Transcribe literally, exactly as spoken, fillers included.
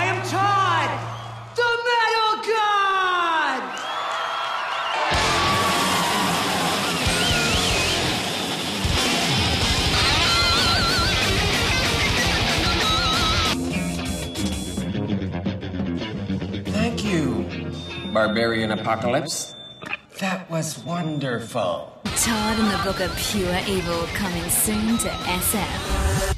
am Todd, the Metal God! Thank you, Barbarian Apocalypse. That was wonderful. Todd and the Book of Pure Evil coming soon to S F.